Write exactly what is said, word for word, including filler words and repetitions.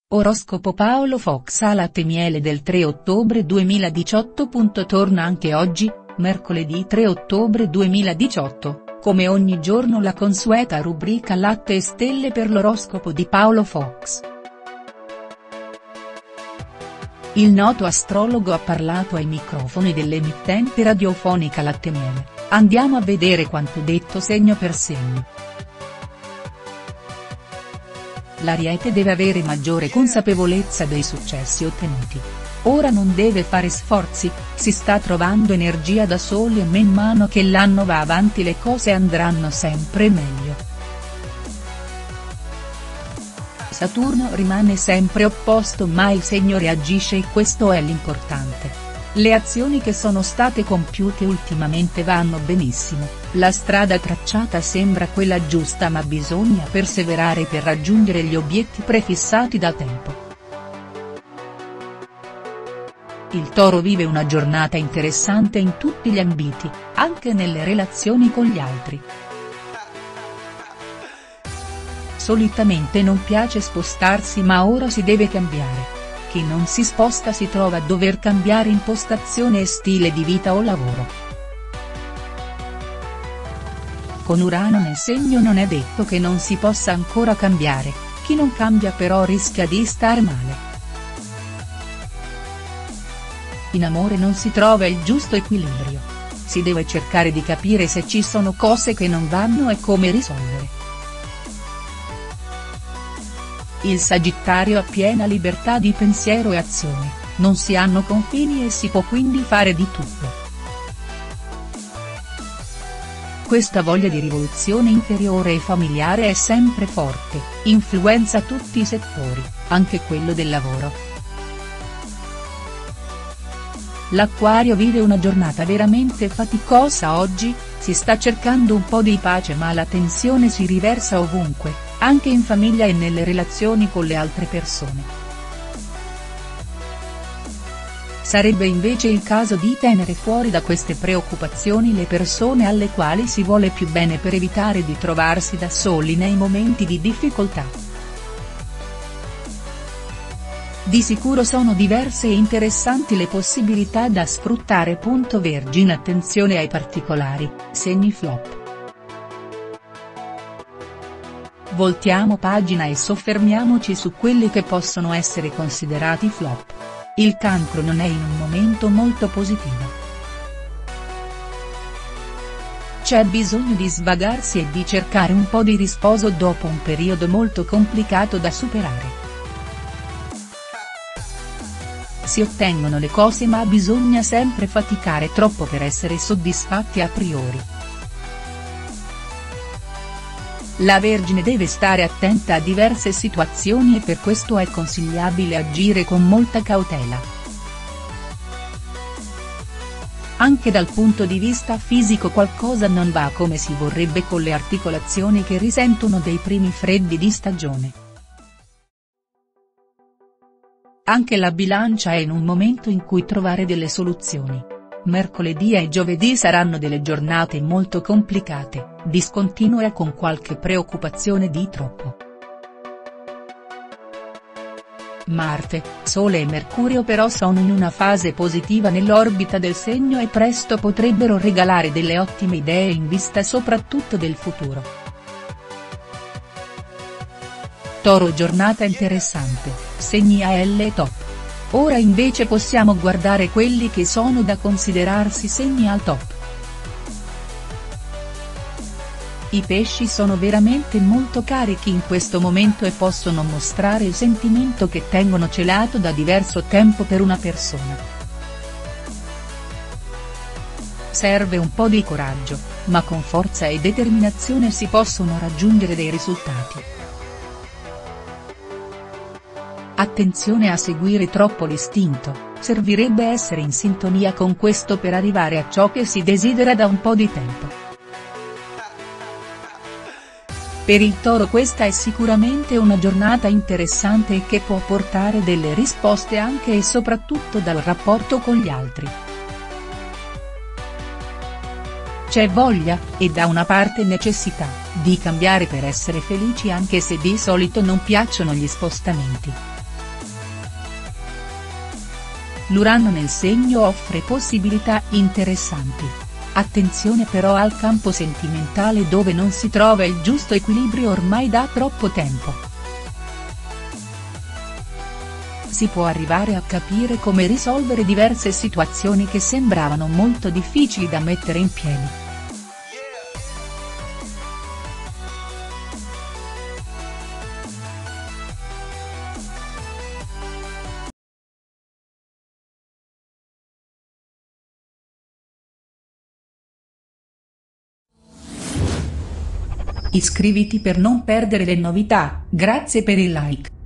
Oroscopo Paolo Fox a Latte e Miele del tre ottobre duemiladiciotto. Torna anche oggi, mercoledì tre ottobre duemiladiciotto, come ogni giorno la consueta rubrica Latte e Stelle per l'oroscopo di Paolo Fox. Il noto astrologo ha parlato ai microfoni dell'emittente radiofonica Latte e Miele. Andiamo a vedere quanto detto segno per segno. L'Ariete deve avere maggiore consapevolezza dei successi ottenuti. Ora non deve fare sforzi, si sta trovando energia da soli e man mano che l'anno va avanti le cose andranno sempre meglio. Saturno rimane sempre opposto ma il segno reagisce e questo è l'importante. Le azioni che sono state compiute ultimamente vanno benissimo, la strada tracciata sembra quella giusta ma bisogna perseverare per raggiungere gli obiettivi prefissati da tempo. Il Toro vive una giornata interessante in tutti gli ambiti, anche nelle relazioni con gli altri. Solitamente non piace spostarsi ma ora si deve cambiare. Chi non si sposta si trova a dover cambiare impostazione e stile di vita o lavoro. Con Urano nel segno non è detto che non si possa ancora cambiare, chi non cambia però rischia di star male. In amore non si trova il giusto equilibrio. Si deve cercare di capire se ci sono cose che non vanno e come risolvere. Il Sagittario ha piena libertà di pensiero e azione, non si hanno confini e si può quindi fare di tutto. Questa voglia di rivoluzione interiore e familiare è sempre forte, influenza tutti i settori, anche quello del lavoro. L'Acquario vive una giornata veramente faticosa oggi, si sta cercando un po' di pace ma la tensione si riversa ovunque, anche in famiglia e nelle relazioni con le altre persone. Sarebbe invece il caso di tenere fuori da queste preoccupazioni le persone alle quali si vuole più bene per evitare di trovarsi da soli nei momenti di difficoltà. Di sicuro sono diverse e interessanti le possibilità da sfruttare. Vergine Attenzione ai particolari, segni flop. Voltiamo pagina e soffermiamoci su quelli che possono essere considerati flop. Il Cancro non è in un momento molto positivo. C'è bisogno di svagarsi e di cercare un po' di riposo dopo un periodo molto complicato da superare. Si ottengono le cose ma bisogna sempre faticare troppo per essere soddisfatti a priori. La Vergine deve stare attenta a diverse situazioni e per questo è consigliabile agire con molta cautela. Anche dal punto di vista fisico qualcosa non va come si vorrebbe con le articolazioni che risentono dei primi freddi di stagione. Anche la Bilancia è in un momento in cui trovare delle soluzioni. Mercoledì e giovedì saranno delle giornate molto complicate, discontinue e con qualche preoccupazione di troppo. Marte, Sole e Mercurio però sono in una fase positiva nell'orbita del segno e presto potrebbero regalare delle ottime idee in vista soprattutto del futuro. Toro giornata interessante, segni A L e top. Ora invece possiamo guardare quelli che sono da considerarsi segni al top. I pesci sono veramente molto carichi in questo momento e possono mostrare il sentimento che tengono celato da diverso tempo per una persona. Serve un po' di coraggio, ma con forza e determinazione si possono raggiungere dei risultati. Attenzione a seguire troppo l'istinto, servirebbe essere in sintonia con questo per arrivare a ciò che si desidera da un po' di tempo. Per il Toro questa è sicuramente una giornata interessante e che può portare delle risposte anche e soprattutto dal rapporto con gli altri. C'è voglia, e da una parte necessità, di cambiare per essere felici anche se di solito non piacciono gli spostamenti. L'Urano nel segno offre possibilità interessanti. Attenzione però al campo sentimentale dove non si trova il giusto equilibrio ormai da troppo tempo. Si può arrivare a capire come risolvere diverse situazioni che sembravano molto difficili da mettere in piedi. Iscriviti per non perdere le novità, grazie per il like.